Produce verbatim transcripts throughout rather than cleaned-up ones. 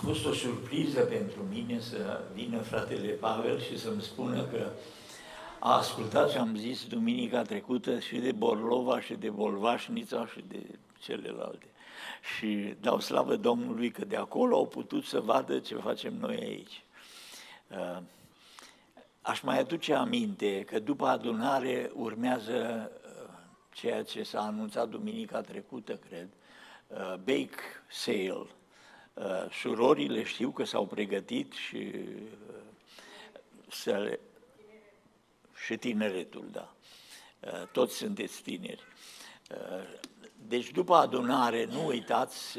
fost o surpriză pentru mine să vină fratele Pavel și să-mi spună că a ascultat ce am zis duminica trecută și de Borlova și de Bolvașnița și de celelalte. Și dau slavă Domnului că de acolo au putut să vadă ce facem noi aici. Aș mai aduce aminte că după adunare urmează ceea ce s-a anunțat duminica trecută, cred, bake sale. Surorile știu că s-au pregătit și, să le... și tineretul, da. Toți sunteți tineri. Deci după adunare, nu uitați,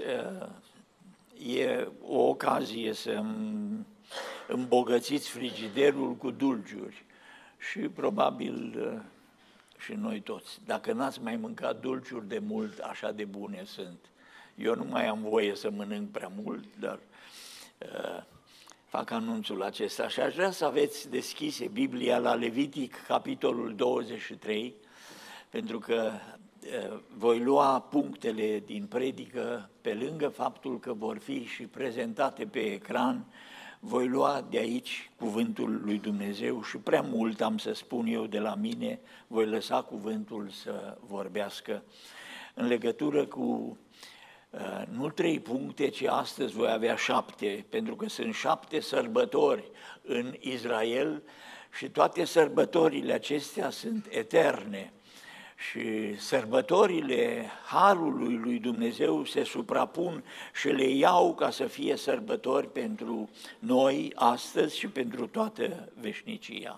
e o ocazie să îmbogățiți frigiderul cu dulciuri și probabil și noi toți. Dacă n-ați mai mâncat dulciuri de mult, așa de bune sunt. Eu nu mai am voie să mănânc prea mult, dar uh, fac anunțul acesta. Și aș vrea să aveți deschise Biblia la Levitic, capitolul douăzeci și trei, pentru că uh, voi lua punctele din predică, pe lângă faptul că vor fi și prezentate pe ecran, voi lua de aici cuvântul lui Dumnezeu și prea mult am să spun eu de la mine, voi lăsa cuvântul să vorbească în legătură cu nu trei puncte, ci astăzi voi avea șapte, pentru că sunt șapte sărbători în Israel și toate sărbătorile acestea sunt eterne. Și sărbătorile Harului lui Dumnezeu se suprapun și le iau ca să fie sărbători pentru noi astăzi și pentru toată veșnicia.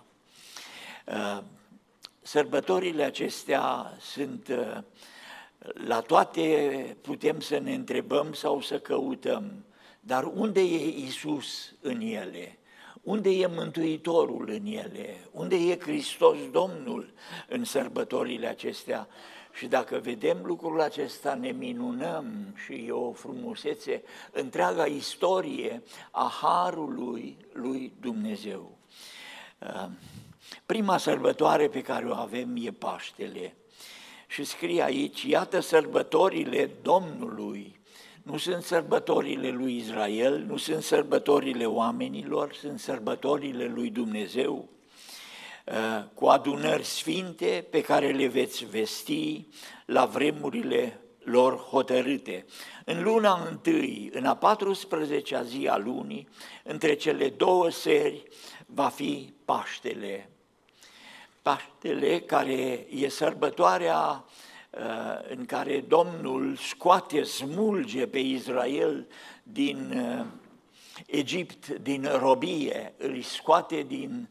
Sărbătorile acestea sunt... La toate putem să ne întrebăm sau să căutăm, dar unde e Iisus în ele? Unde e Mântuitorul în ele? Unde e Hristos Domnul în sărbătorile acestea? Și dacă vedem lucrul acesta, ne minunăm și e o frumusețe, întreaga istorie a Harului lui Dumnezeu. Prima sărbătoare pe care o avem e Paștele. Și scrie aici, iată sărbătorile Domnului, nu sunt sărbătorile lui Israel, nu sunt sărbătorile oamenilor, sunt sărbătorile lui Dumnezeu, cu adunări sfinte pe care le veți vesti la vremurile lor hotărâte. În luna întâi, în a patrusprezecea zi a lunii, între cele două seri va fi Paștele. Paștele, care e sărbătoarea în care Domnul scoate, smulge pe Israel din Egipt, din robie, îl scoate din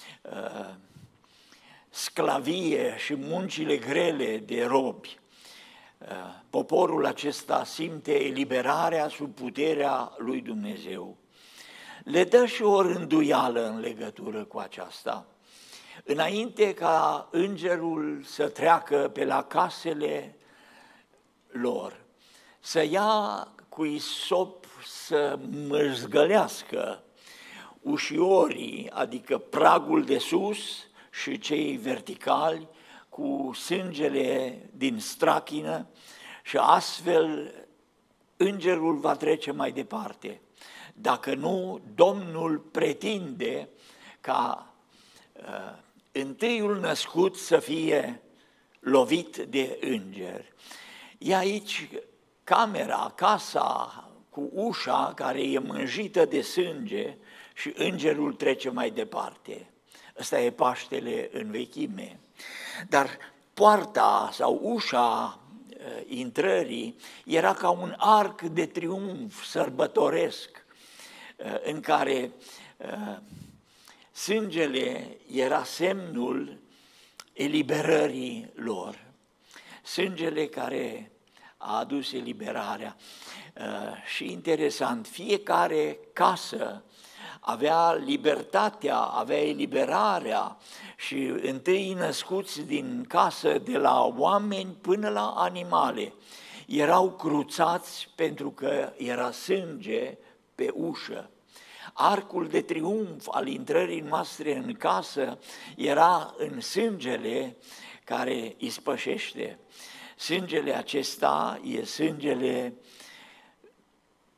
sclavie și muncile grele de robi. Poporul acesta simte eliberarea sub puterea lui Dumnezeu. Le dă și o rânduială în legătură cu aceasta. Înainte ca îngerul să treacă pe la casele lor, să ia cu isop să măzgălească ușiorii, adică pragul de sus și cei verticali, cu sângele din strachină și astfel îngerul va trece mai departe. Dacă nu, Domnul pretinde ca uh, întâiul născut să fie lovit de înger. E aici camera, casa cu ușa care e mânjită de sânge și îngerul trece mai departe. Ăsta e Paștele în vechime. Dar poarta sau ușa uh, intrării era ca un arc de triumf sărbătoresc uh, în care uh, sângele era semnul eliberării lor, sângele care a adus eliberarea. Și interesant, fiecare casă avea libertatea, avea eliberarea și întâi născuți din casă, de la oameni până la animale, erau cruțați pentru că era sânge pe ușă. Arcul de triumf al intrării noastre în casă era în sângele care ispășește. Sângele acesta e sângele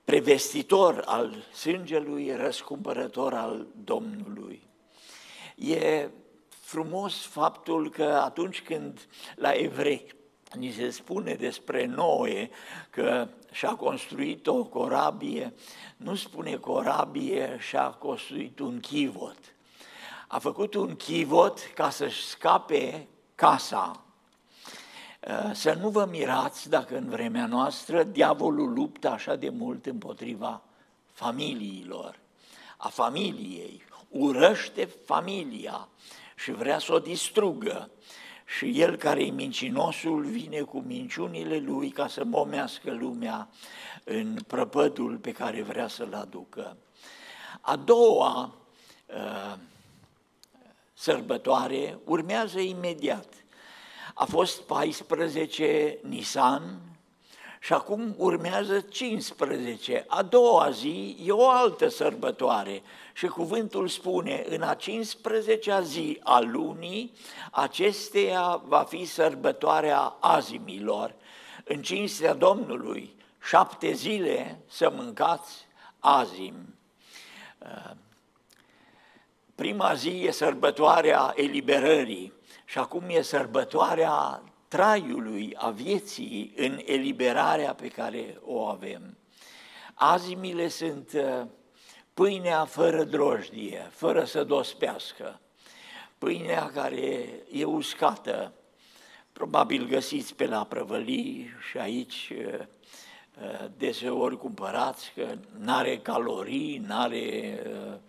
prevestitor al sângelui, răscumpărător al Domnului. E frumos faptul că atunci când la evrei ni se spune despre Noe că și-a construit o corabie, nu spune corabie, și-a construit un chivot. A făcut un chivot ca să-și scape casa. Să nu vă mirați dacă în vremea noastră diavolul luptă așa de mult împotriva familiilor, a familiei, urăște familia și vrea să o distrugă. Și el, care e mincinosul, vine cu minciunile lui ca să momească lumea în prăpădul pe care vrea să-l aducă. A doua uh, sărbătoare urmează imediat. A fost paisprezece Nisan și acum urmează cincisprezece. A doua zi e o altă sărbătoare și cuvântul spune, în a cincisprezecea zi a lunii, acesteia va fi sărbătoarea azimilor. În cinstea Domnului, șapte zile să mâncați azim. Prima zi e sărbătoarea eliberării și acum e sărbătoarea traiului, a vieții în eliberarea pe care o avem. Azimile sunt pâinea fără drojdie, fără să dospească, pâinea care e uscată, probabil găsiți pe la prăvălii și aici deseori cumpărați, că n-are calorii, n-are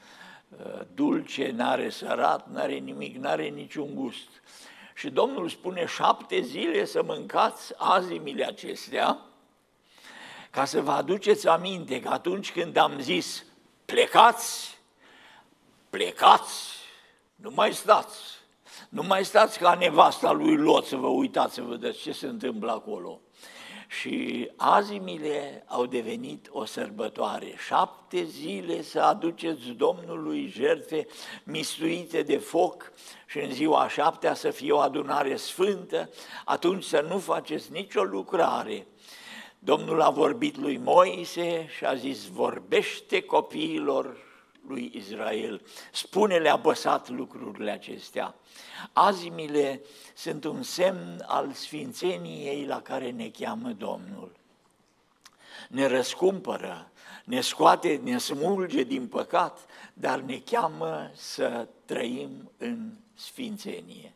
dulce, n-are sărat, n-are nimic, n-are niciun gust. Și Domnul spune șapte zile să mâncați azimile acestea, ca să vă aduceți aminte că atunci când am zis plecați, plecați, nu mai stați, nu mai stați ca nevasta lui Lot să vă uitați să vedeți ce se întâmplă acolo. Și azimile au devenit o sărbătoare. Șapte zile să aduceți Domnului jertfe mistuite de foc și în ziua a șaptea să fie o adunare sfântă, atunci să nu faceți nicio lucrare. Domnul a vorbit lui Moise și a zis, vorbește copiilor lui Israel, spune-le apăsat lucrurile acestea. Azimile sunt un semn al sfințeniei la care ne cheamă Domnul. Ne răscumpără, ne scoate, ne smulge din păcat, dar ne cheamă să trăim în sfințenie.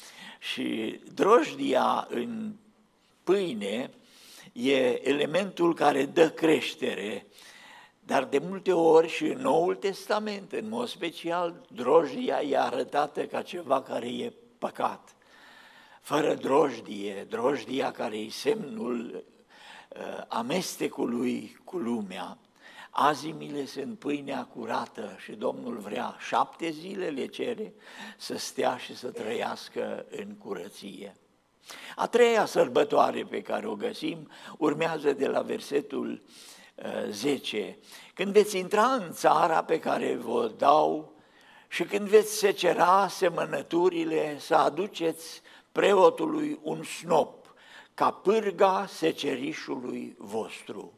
Și drojdia în pâine e elementul care dă creștere, dar de multe ori și în Noul Testament, în mod special, drojdia e arătată ca ceva care e păcat. Fără drojdie, drojdia care e semnul uh, amestecului cu lumea. Azimile sunt pâinea curată și Domnul vrea șapte zile le cere să stea și să trăiască în curăție. A treia sărbătoare pe care o găsim urmează de la versetul zece. Când veți intra în țara pe care vă dau și când veți secera semănăturile, să aduceți preotului un snop, ca pârga secerișului vostru.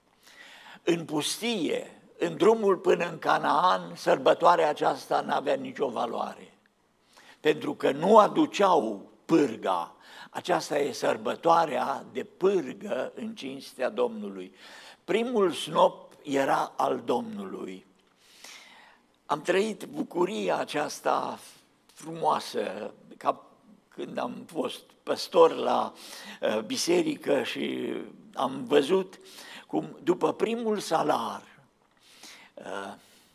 În pustie, în drumul până în Canaan, sărbătoarea aceasta n-avea nicio valoare, pentru că nu aduceau pârga. Aceasta e sărbătoarea de pârgă în cinstea Domnului. Primul snop era al Domnului. Am trăit bucuria aceasta frumoasă, ca când am fost păstor la uh, biserică și am văzut cum după primul salar uh,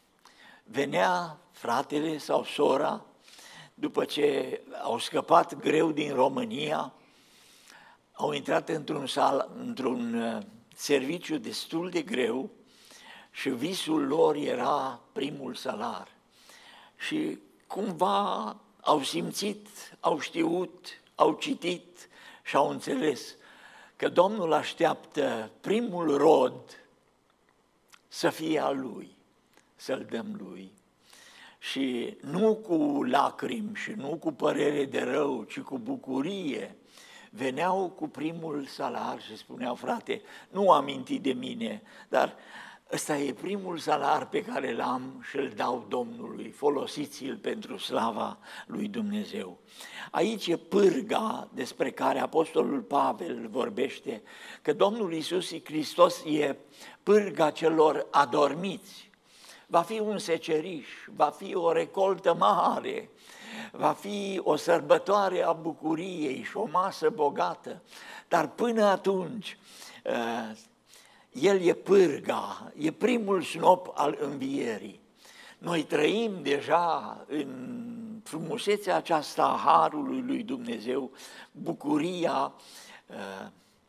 venea fratele sau sora, după ce au scăpat greu din România, au intrat într-un, sal, într-un uh, serviciu destul de greu și visul lor era primul salar. Și cumva au simțit, au știut, au citit și au înțeles că Domnul așteaptă primul rod să fie al Lui, să-l dăm Lui. Și nu cu lacrimi și nu cu părere de rău, ci cu bucurie, veneau cu primul salar și spuneau, frate, nu aminti de mine, dar ăsta e primul salar pe care l-am și îl dau Domnului, folosiți-l pentru slava lui Dumnezeu. Aici e pârga despre care Apostolul Pavel vorbește, că Domnul Iisus Hristos e pârga celor adormiți. Va fi un seceriș, va fi o recoltă mare, va fi o sărbătoare a bucuriei și o masă bogată, dar până atunci El e pârga, e primul snop al învierii. Noi trăim deja în frumusețea aceasta a harului lui Dumnezeu, bucuria uh,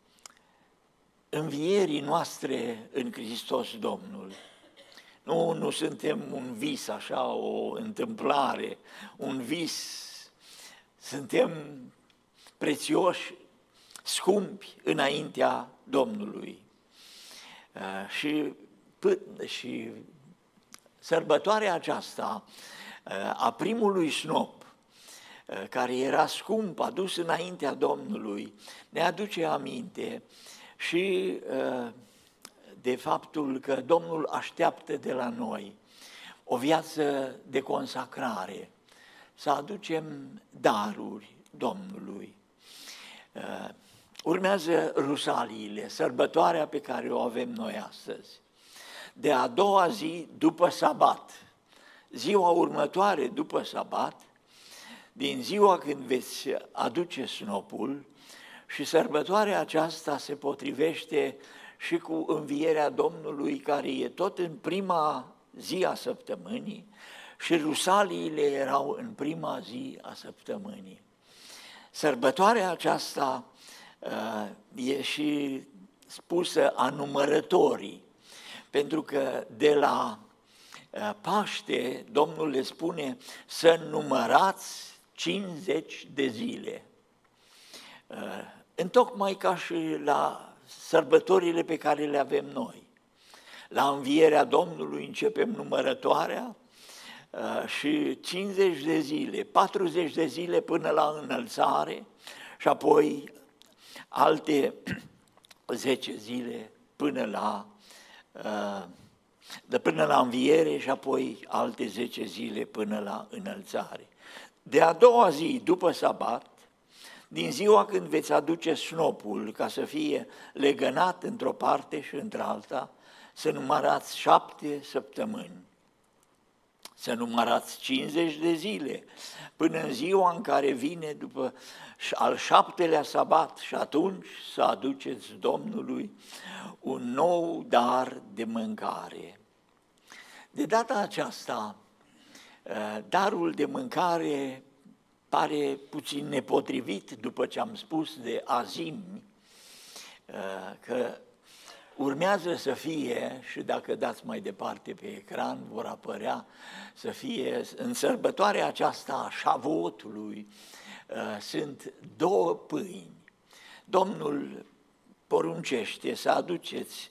învierii noastre în Hristos Domnul. Nu, nu suntem un vis așa, o întâmplare, un vis. Suntem prețioși, scumpi înaintea Domnului. Uh, și, și sărbătoarea aceasta uh, a primului snop, uh, care era scump, adus înaintea Domnului, ne aduce aminte și uh, de faptul că Domnul așteaptă de la noi o viață de consacrare, să aducem daruri Domnului. Uh, Urmează Rusaliile, sărbătoarea pe care o avem noi astăzi. De a doua zi după sabat, ziua următoare după sabat, din ziua când veți aduce snopul, și sărbătoarea aceasta se potrivește și cu învierea Domnului, care e tot în prima zi a săptămânii, și Rusaliile erau în prima zi a săptămânii. Sărbătoarea aceasta e și spusă a numărătorii, pentru că de la Paște Domnul le spune să numărați cincizeci de zile. Întocmai ca și la sărbătorile pe care le avem noi. La învierea Domnului începem numărătoarea și cincizeci de zile, patruzeci de zile până la înălțare și apoi alte zece zile până la, de până la înviere și apoi alte zece zile până la înălțare. De a doua zi, după sabat, din ziua când veți aduce snopul ca să fie legănat într-o parte și într-alta, să numărați șapte săptămâni, să numărați cincizeci de zile, până în ziua în care vine după al șaptelea sabat și atunci să aduceți Domnului un nou dar de mâncare. De data aceasta, darul de mâncare pare puțin nepotrivit după ce am spus de azimi, că urmează să fie, și dacă dați mai departe pe ecran vor apărea, să fie în sărbătoarea aceasta a Șavuotului, sunt două pâini. Domnul poruncește să aduceți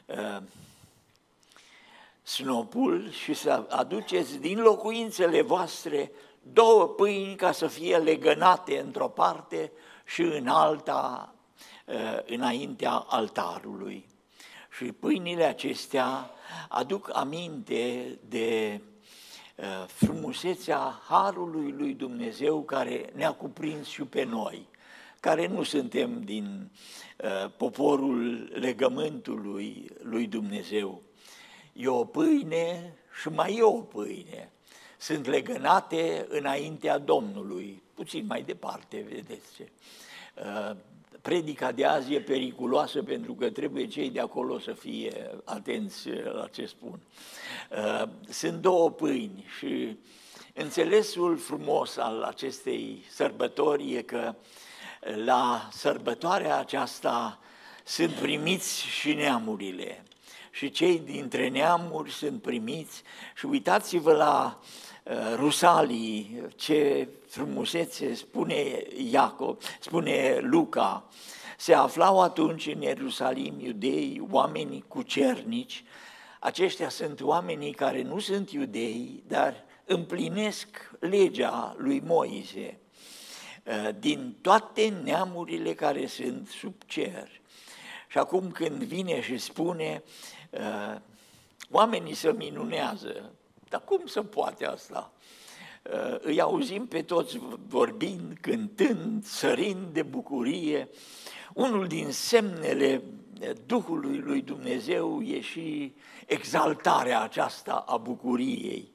snopul și să aduceți din locuințele voastre două pâini ca să fie legănate într-o parte și în alta înaintea altarului. Și pâinile acestea aduc aminte de frumusețea harului lui Dumnezeu care ne-a cuprins și pe noi, care nu suntem din poporul legământului lui Dumnezeu. E o pâine și mai e o pâine. Sunt legănate înaintea Domnului, puțin mai departe, vedeți ce. Predica de azi e periculoasă pentru că trebuie cei de acolo să fie atenți la ce spun. Sunt două pâini și înțelesul frumos al acestei sărbători e că la sărbătoarea aceasta sunt primiți și neamurile și cei dintre neamuri sunt primiți și uitați-vă la Rusalii, ce frumusețe spune Iacob, spune Luca. Se aflau atunci în Ierusalim iudei, oameni cucernici. Aceștia sunt oamenii care nu sunt iudei, dar împlinesc legea lui Moise din toate neamurile care sunt sub cer. Și acum când vine și spune Oamenii se minunează, dar cum se poate asta? Îi auzim pe toți vorbind, cântând, sărind de bucurie. Unul din semnele Duhului lui Dumnezeu e și exaltarea aceasta a bucuriei.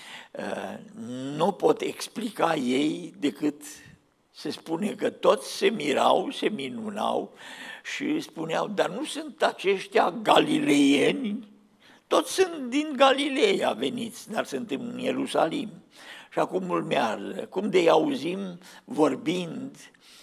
Nu pot explica ei decât se spune că toți se mirau, se minunau și spuneau, dar nu sunt aceștia galileieni? Toți sunt din Galileea veniți, dar sunt în Ierusalim. Și acum urmează, cum de-i auzim vorbind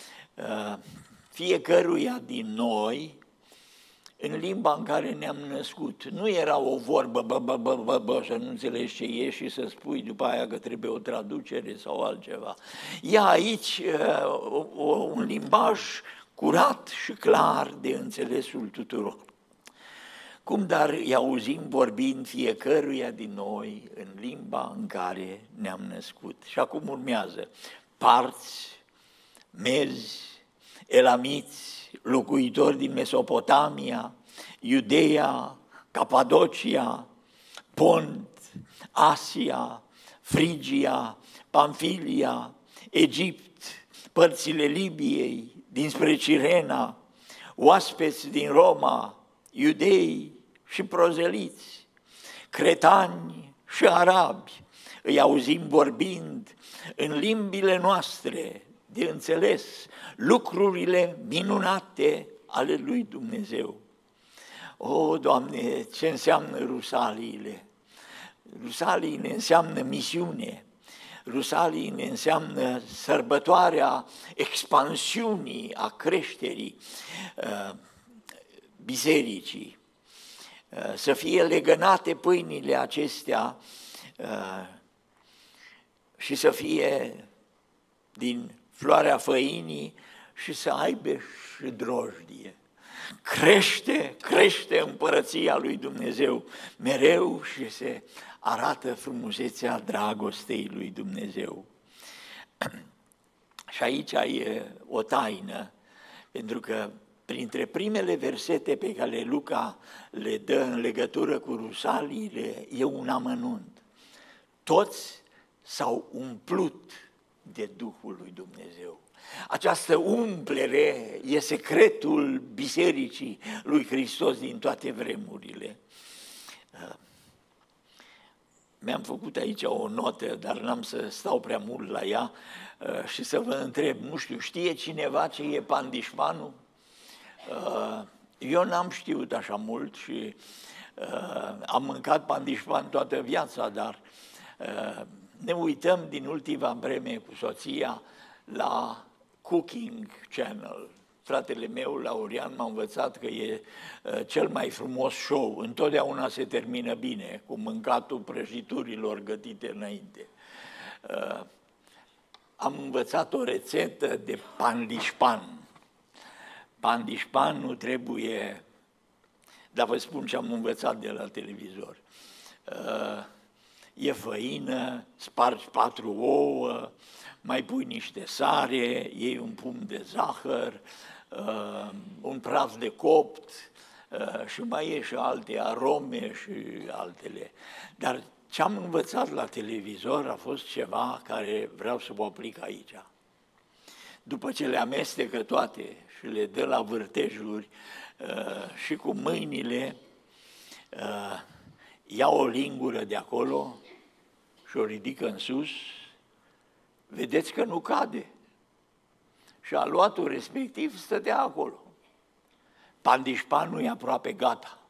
fiecăruia din noi în limba în care ne-am născut. Nu era o vorbă, bă, bă, bă, bă, bă, să nu înțelegi ce e și să spui după aia că trebuie o traducere sau altceva. E aici un limbaj curat și clar de înțelesul tuturor. Cum dar îi auzim vorbind fiecăruia din noi în limba în care ne-am născut. Și acum urmează parți, mezi, elamiți, locuitori din Mesopotamia, Iudeea, Capadocia, Pont, Asia, Frigia, Pamfilia, Egipt, părțile Libiei, dinspre Cirena, oaspeți din Roma, iudei și prozeliți, cretani și arabi, îi auzim vorbind în limbile noastre de înțeles lucrurile minunate ale lui Dumnezeu. O, Doamne, ce înseamnă rusaliile? Rusaliile înseamnă misiune, rusaliile înseamnă sărbătoarea expansiunii, a creșterii uh, bisericii, uh, să fie legănate pâinile acestea uh, și să fie din floarea făinii și să aibă și drojdie. Crește, crește împărăția lui Dumnezeu mereu și se arată frumusețea dragostei lui Dumnezeu. Și aici e o taină, pentru că printre primele versete pe care Luca le dă în legătură cu rusaliile e un amănunt. Toți s-au umplut de Duhul lui Dumnezeu. Această umplere e secretul bisericii lui Hristos din toate vremurile. Mi-am făcut aici o notă, dar n-am să stau prea mult la ea și să vă întreb, nu știu, știe cineva ce e pandișmanul? Eu n-am știut așa mult și am mâncat pandișman toată viața, dar ne uităm din ultima vreme cu soția la Cooking Channel. Fratele meu, Laurian, m-a învățat că e uh, cel mai frumos show. Întotdeauna se termină bine, cu mâncatul prăjiturilor gătite înainte. Uh, am învățat o rețetă de pandișpan. Pandișpan nu trebuie, dar vă spun ce am învățat de la televizor. Uh, e făină, spargi patru ouă, mai pui niște sare, iei un pumn de zahăr, uh, un praf de copt uh, și mai e și alte arome și altele. Dar ce am învățat la televizor a fost ceva care vreau să vă aplic aici. După ce le amestecă toate și le dă la vârtejuri uh, și cu mâinile, uh, ia o lingură de acolo și o ridică în sus, vedeți că nu cade. Și aluatul respectiv stătea acolo. Pandișpanul e aproape gata.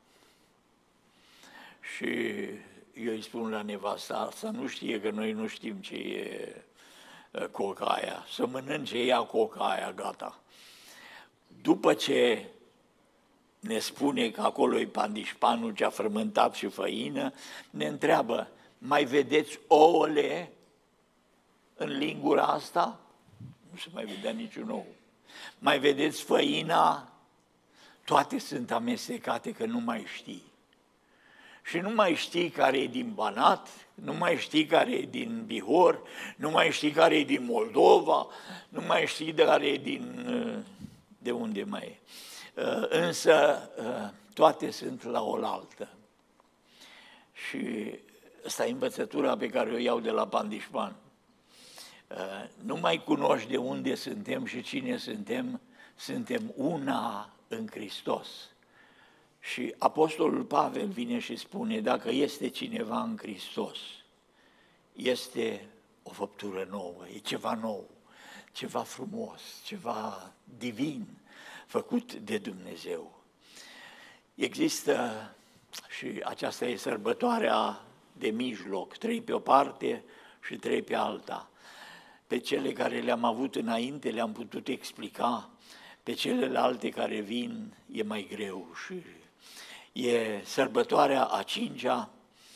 Și eu îi spun la nevasta, să nu știe că noi nu știm ce e cocaia, să mănânce ea cocaia, gata. După ce ne spune că acolo e pandișpanul ce a frământat și făină, ne întreabă, mai vedeți ouăle în lingura asta? Nu se mai vedea niciun ou. Mai vedeți făina? Toate sunt amestecate că nu mai știi. Și nu mai știi care e din Banat, nu mai știi care e din Bihor, nu mai știi care e din Moldova, nu mai știi de care e din... de unde mai e. Însă toate sunt la oaltă. Și asta e învățătura pe care o iau de la Pandișman. Nu mai cunoști de unde suntem și cine suntem, suntem una în Hristos. Și Apostolul Pavel vine și spune, dacă este cineva în Hristos, este o făptură nouă, e ceva nou, ceva frumos, ceva divin, făcut de Dumnezeu. Există, și aceasta e sărbătoarea de mijloc, trei pe o parte și trei pe alta. Pe cele care le-am avut înainte le-am putut explica, pe celelalte care vin e mai greu. Și e sărbătoarea a cincea.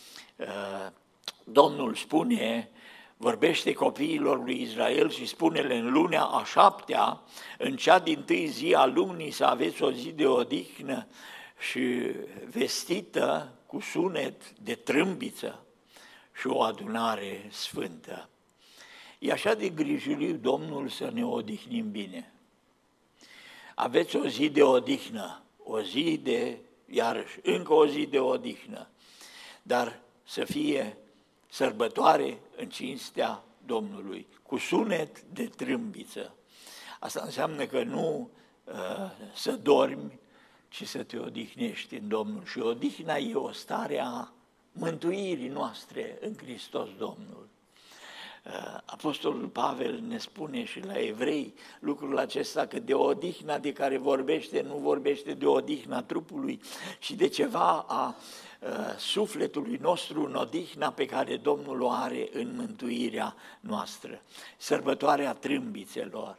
Domnul spune, vorbește copiilor lui Israel și spune-le în lunea a șaptea, în cea dintâi zi a lunii să aveți o zi de odihnă și vestită cu sunet de trâmbiță și o adunare sfântă. E așa de grijuliu Domnul să ne odihnim bine. Aveți o zi de odihnă, o zi de, iarăși, încă o zi de odihnă, dar să fie sărbătoare în cinstea Domnului, cu sunet de trâmbiță. Asta înseamnă că nu uh, să dormi, ci să te odihnești în Domnul. Și odihna e o stare a mântuirii noastre în Hristos Domnul. Apostolul Pavel ne spune și la evrei lucrul acesta, că de odihna de care vorbește, nu vorbește de odihna trupului, și de ceva a sufletului nostru în odihna pe care Domnul o are în mântuirea noastră. Sărbătoarea trâmbițelor.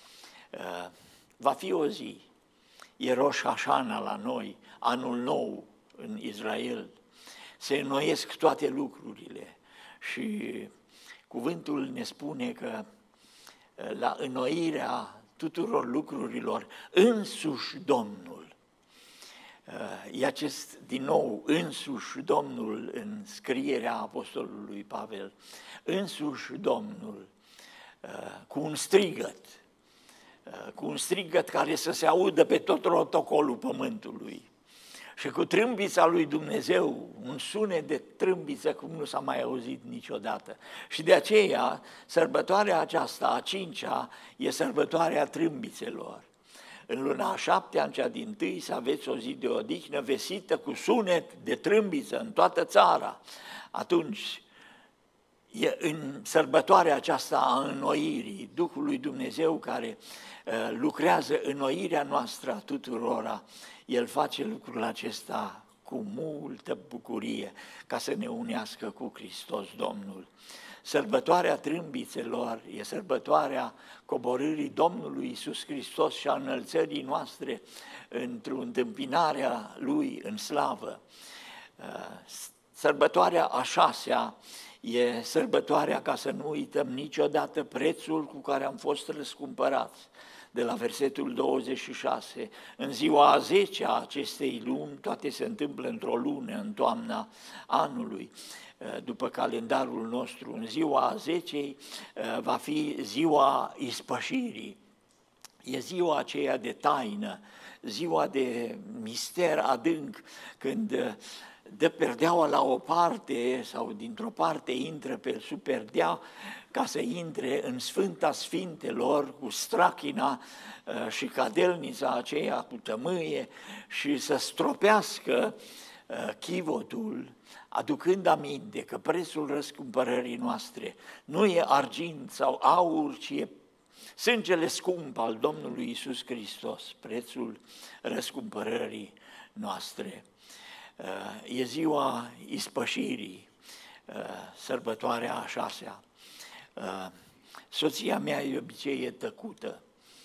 Va fi o zi, e Rosh Hashana la noi, anul nou în Israel, se înnoiesc toate lucrurile și cuvântul ne spune că la înnoirea tuturor lucrurilor, însuși Domnul, e acest, din nou, însuși Domnul în scrierea apostolului Pavel, însuși Domnul, cu un strigăt, cu un strigăt care să se audă pe tot rotocolul pământului, și cu trâmbița lui Dumnezeu, un sunet de trâmbiță cum nu s-a mai auzit niciodată. Și de aceea, sărbătoarea aceasta, a cincea, e sărbătoarea trâmbițelor. În luna a șaptea, în cea dintâi, să aveți o zi de odihnă vestită cu sunet de trâmbiță în toată țara. Atunci, e în sărbătoarea aceasta a înnoirii, Duhul lui Dumnezeu care uh, lucrează înnoirea noastră a tuturora, El face lucrul acesta cu multă bucurie ca să ne unească cu Hristos Domnul. Sărbătoarea trâmbițelor e sărbătoarea coborârii Domnului Iisus Hristos și a înălțării noastre într-o întâmpinarea Lui în slavă. Sărbătoarea a șasea e sărbătoarea, ca să nu uităm niciodată, prețul cu care am fost răscumpărați. De la versetul douăzeci și șase, în ziua a zecea a acestei luni, toate se întâmplă într-o lună, în toamna anului, după calendarul nostru, în ziua a zecei va fi ziua ispășirii. E ziua aceea de taină, ziua de mister adânc, când dă perdeaua la o parte sau dintr-o parte intră pe sub perdea ca să intre în Sfânta Sfintelor cu strachina și cadelnița aceea cu tămâie și să stropească chivotul, aducând aminte că prețul răscumpărării noastre nu e argint sau aur, ci e sângele scump al Domnului Iisus Hristos, prețul răscumpărării noastre. E ziua ispășirii, sărbătoarea a șasea. Soția mea de obicei e tăcută.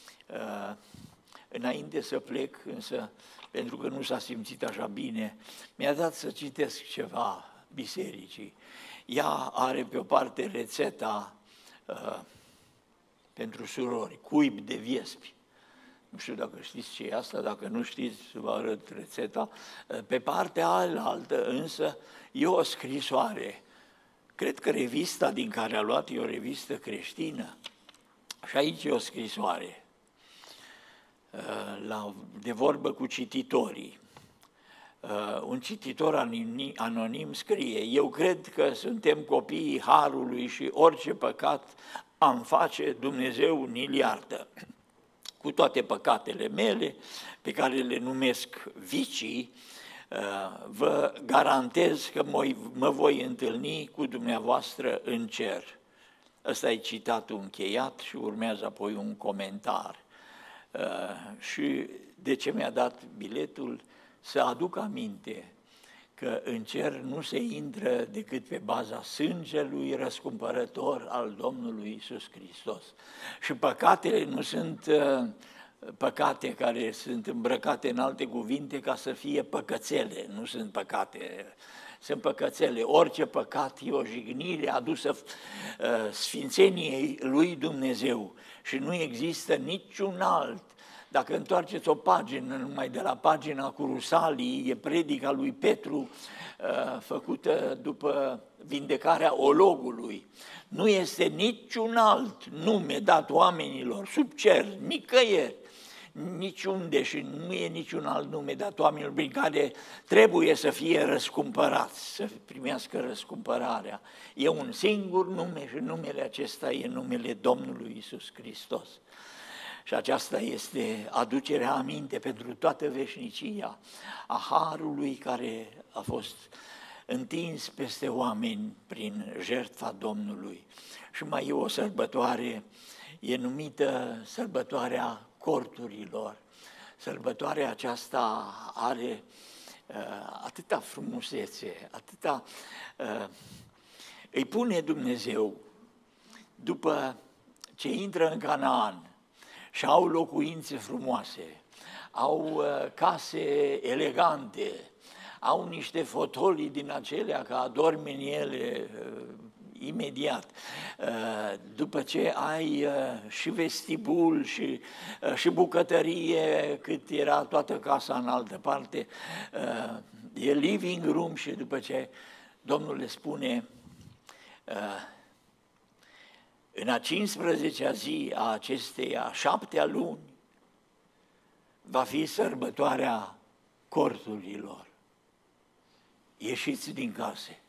Înainte să plec, însă, pentru că nu s-a simțit așa bine, mi-a dat să citesc ceva bisericii. Ea are pe o parte rețeta uh, pentru surori, cuib de viespi. Nu știu dacă știți ce e asta, dacă nu știți, vă arăt rețeta. Pe partea alaltă, însă, e o scrisoare. Cred că revista din care a luat e o revistă creștină. Și aici e o scrisoare, la, de vorbă cu cititorii. un cititor anonim scrie: eu cred că suntem copiii Harului și orice păcat am face, Dumnezeu ni-l iartă. Cu toate păcatele mele, pe care le numesc vicii, vă garantez că mă voi întâlni cu dumneavoastră în cer. Ăsta e citatul încheiat și urmează apoi un comentar. Și de ce mi-a dat biletul? Să aduc aminte că în cer nu se intră decât pe baza sângelui răscumpărător al Domnului Iisus Hristos. Și păcatele nu sunt păcate care sunt îmbrăcate în alte cuvinte ca să fie păcățele, nu sunt păcate, sunt păcățele. Orice păcat e o jignire adusă sfințeniei lui Dumnezeu și nu există niciun alt. Dacă întoarceți o pagină, numai de la pagina cu Rusalii, e predica lui Petru, făcută după vindecarea ologului. Nu este niciun alt nume dat oamenilor sub cer, nicăieri, niciunde, și nu e niciun alt nume dat oamenilor prin care trebuie să fie răscumpărați, să primească răscumpărarea. E un singur nume și numele acesta e numele Domnului Iisus Hristos. Și aceasta este aducerea aminte pentru toată veșnicia a harului care a fost întins peste oameni prin jertfa Domnului. Și mai e o sărbătoare, e numită sărbătoarea corturilor. Sărbătoarea aceasta are uh, atâta frumusețe, atâta... Uh, îi pune Dumnezeu, după ce intră în Canaan, și au locuințe frumoase, au uh, case elegante, au niște fotolii din acelea că adormi în ele uh, imediat. Uh, după ce ai uh, și vestibul și, uh, și bucătărie, cât era toată casa în altă parte, uh, e living room și după ce Domnul le spune uh, în a cincisprezecea zi a acesteia șaptea luni va fi sărbătoarea corturilor. Ieșiți din case,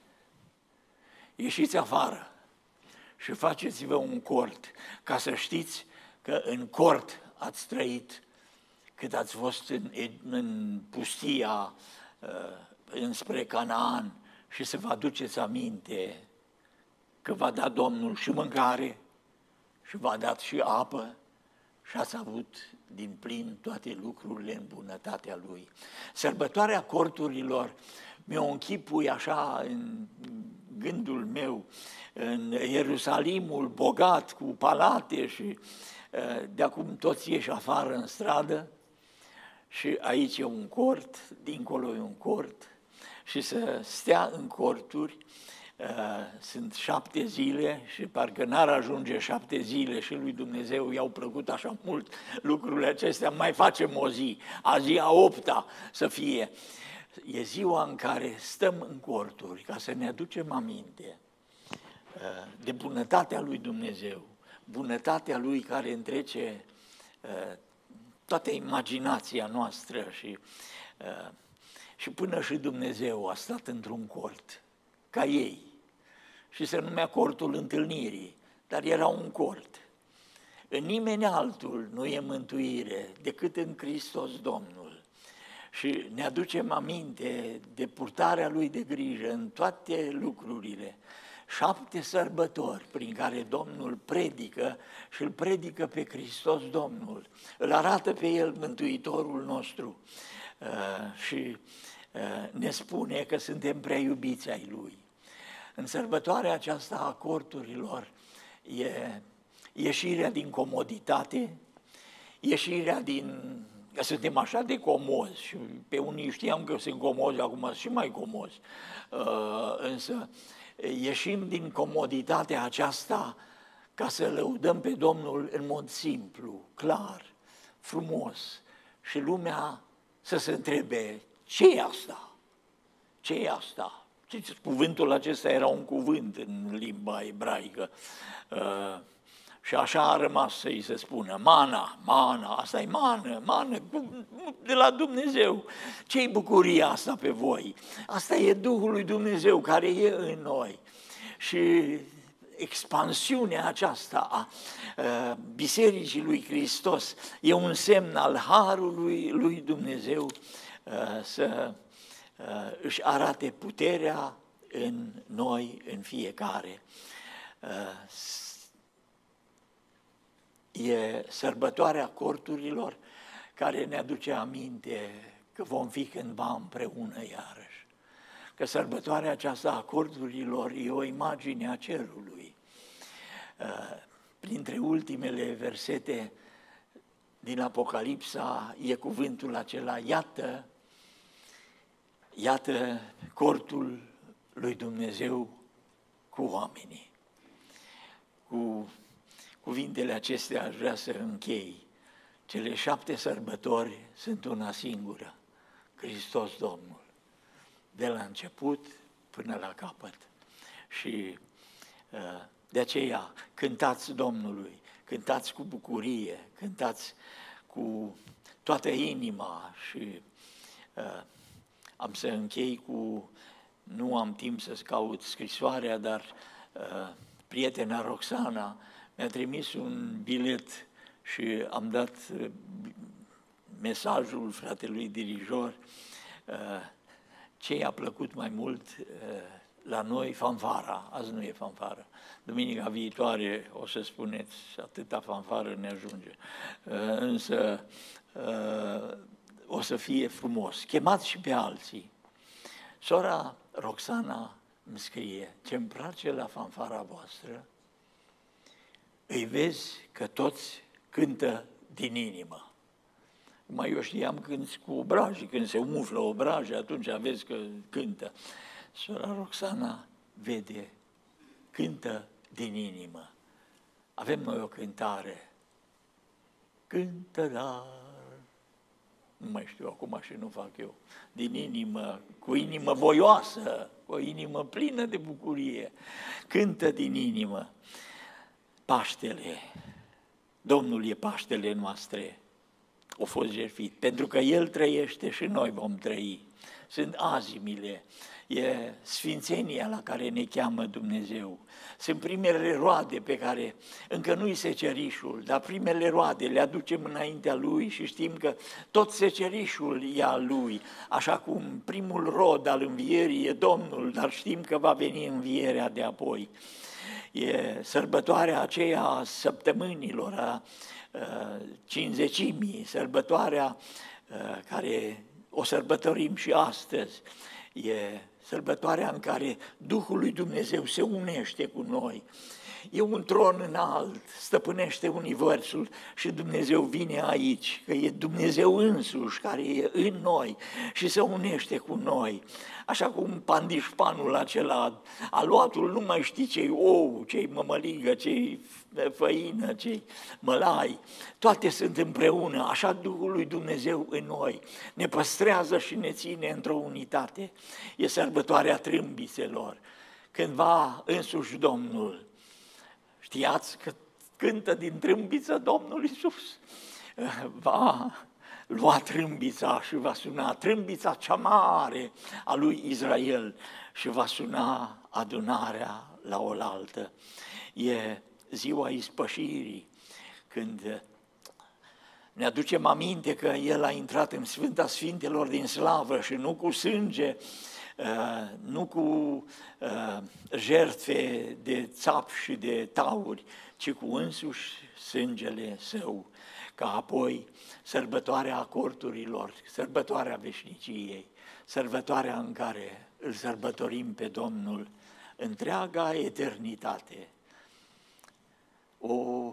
ieșiți afară și faceți-vă un cort, ca să știți că în cort ați trăit cât ați fost în, în pustia uh, înspre Canaan și să vă aduceți aminte că v-a dat Domnul și mâncare și v-a dat și apă și ați avut din plin toate lucrurile în bunătatea Lui. Sărbătoarea corturilor mi-o închipui așa în gândul meu, în Ierusalimul bogat cu palate și de acum toți ieși afară în stradă și aici e un cort, dincolo e un cort și să stea în corturi. Sunt șapte zile și parcă n-ar ajunge șapte zile și lui Dumnezeu i-au plăcut așa mult lucrurile acestea, mai facem o zi, a zi a opta să fie. E ziua în care stăm în corturi ca să ne aducem aminte de bunătatea lui Dumnezeu, bunătatea lui care întrece toată imaginația noastră și, și până și Dumnezeu a stat într-un cort ca ei. Și se numea cortul întâlnirii, dar era un cort. În nimeni altul nu e mântuire decât în Hristos Domnul. Și ne aducem aminte de purtarea Lui de grijă în toate lucrurile. Șapte sărbători prin care Domnul predică și îl predică pe Hristos Domnul. Îl arată pe El Mântuitorul nostru uh, și uh, ne spune că suntem prea iubiți ai Lui. În sărbătoarea aceasta a corturilor e ieșirea din comoditate, ieșirea din... că suntem așa de comozi și pe unii știam că sunt comozi, acum sunt și mai comozi, uh, însă ieșim din comoditatea aceasta ca să lăudăm pe Domnul în mod simplu, clar, frumos și lumea să se întrebe ce e asta, ce e asta? Cuvântul acesta era un cuvânt în limba ebraică. Și așa a rămas să-i se spună, mana, mana, asta e mană, mană, de la Dumnezeu. Ce-i bucuria asta pe voi? Asta e Duhul lui Dumnezeu care e în noi. Și expansiunea aceasta a Bisericii lui Hristos e un semn al harului lui Dumnezeu să își arate puterea în noi, în fiecare. E sărbătoarea corturilor care ne aduce aminte că vom fi cândva împreună iarăși. Că sărbătoarea aceasta a corturilor e o imagine a cerului. Printre ultimele versete din Apocalipsa e cuvântul acela, iată, iată cortul lui Dumnezeu cu oamenii. Cu cuvintele acestea aș vrea să închei. Cele șapte sărbători sunt una singură, Hristos Domnul, de la început până la capăt. Și de aceea cântați Domnului, cântați cu bucurie, cântați cu toată inima și uh, am să închei cu, nu am timp să caut scrisoarea, dar uh, prietena Roxana mi-a trimis un bilet și am dat uh, mesajul fratelui dirijor. Uh, ce i-a plăcut mai mult uh, la noi? Fanfara. Azi nu e fanfară. Duminica viitoare o să spuneți, atâta fanfară ne ajunge. Uh, însă uh, o să fie frumos. Chemați și pe alții. Sora Roxana îmi scrie, ce-mi place la fanfara voastră, îi vezi că toți cântă din inimă. Mai eu știam când cu obraji, când se umflă obraji, atunci vezi că cântă. Sora Roxana vede, cântă din inimă. Avem noi o cântare. Cântă, dar nu mai știu acum și nu fac eu. Din inimă, cu inimă voioasă, cu o inimă plină de bucurie. Cântă din inimă. Paștele, Domnul e Paștele noastre, a fost jertfit, pentru că El trăiește și noi vom trăi. Sunt azimile, e sfințenia la care ne cheamă Dumnezeu. Sunt primele roade pe care încă nu-i secerișul, dar primele roade le aducem înaintea Lui și știm că tot secerișul e al Lui, așa cum primul rod al învierii e Domnul, dar știm că va veni învierea de apoi. E sărbătoarea aceea a săptămânilor, a cincizecimii, sărbătoarea care o sărbătorim și astăzi. E sărbătoarea în care Duhul lui Dumnezeu se unește cu noi. E un tron înalt, stăpânește universul și Dumnezeu vine aici, că e Dumnezeu însuși care e în noi și se unește cu noi. Așa cum pandișpanul acela, aluatul, nu mai știi ce-i ou, ce-i mămăligă, ce-i făină, ce-i mălai, toate sunt împreună, așa Duhul lui Dumnezeu în noi ne păstrează și ne ține într-o unitate. E sărbătoarea trâmbițelor, când va însuși Domnul. Știați că cântă din trâmbiță Domnul Iisus? Va lua trâmbița și va suna trâmbița cea mare a lui Israel și va suna adunarea la oaltă. E ziua ispășirii, când ne aducem aminte că El a intrat în Sfânta Sfintelor din slavă și nu cu sânge, nu cu jertfe de țap și de tauri, ci cu însuși sângele Său, ca apoi sărbătoarea corturilor, sărbătoarea veșniciei, sărbătoarea în care îl sărbătorim pe Domnul întreaga eternitate. O,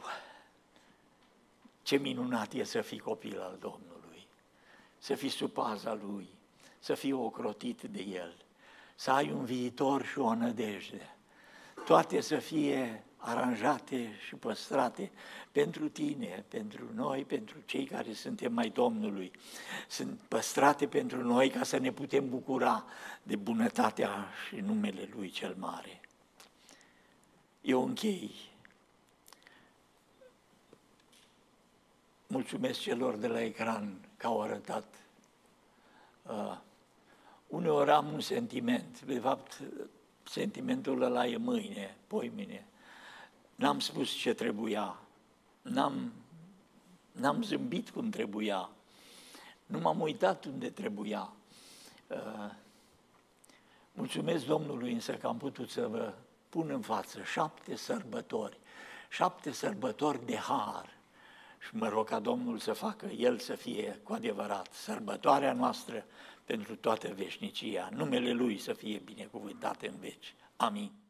ce minunat e să fii copil al Domnului, să fii sub paza Lui, să fii ocrotit de El, să ai un viitor și o nădejde, toate să fie aranjate și păstrate pentru tine, pentru noi, pentru cei care suntem mai Domnului. Sunt păstrate pentru noi ca să ne putem bucura de bunătatea și numele Lui cel mare. Eu închei mulțumesc celor de la ecran că au arătat. Uh, uneori am un sentiment, de fapt, sentimentul ăla e mâine, poimine. N-am spus ce trebuia, n-am, n-am zâmbit cum trebuia, nu m-am uitat unde trebuia. Uh, mulțumesc Domnului însă că am putut să vă pun în față șapte sărbători, șapte sărbători de har. Și mă rog ca Domnul să facă El să fie cu adevărat sărbătoarea noastră pentru toată veșnicia. Numele Lui să fie binecuvântat în veci. Amin.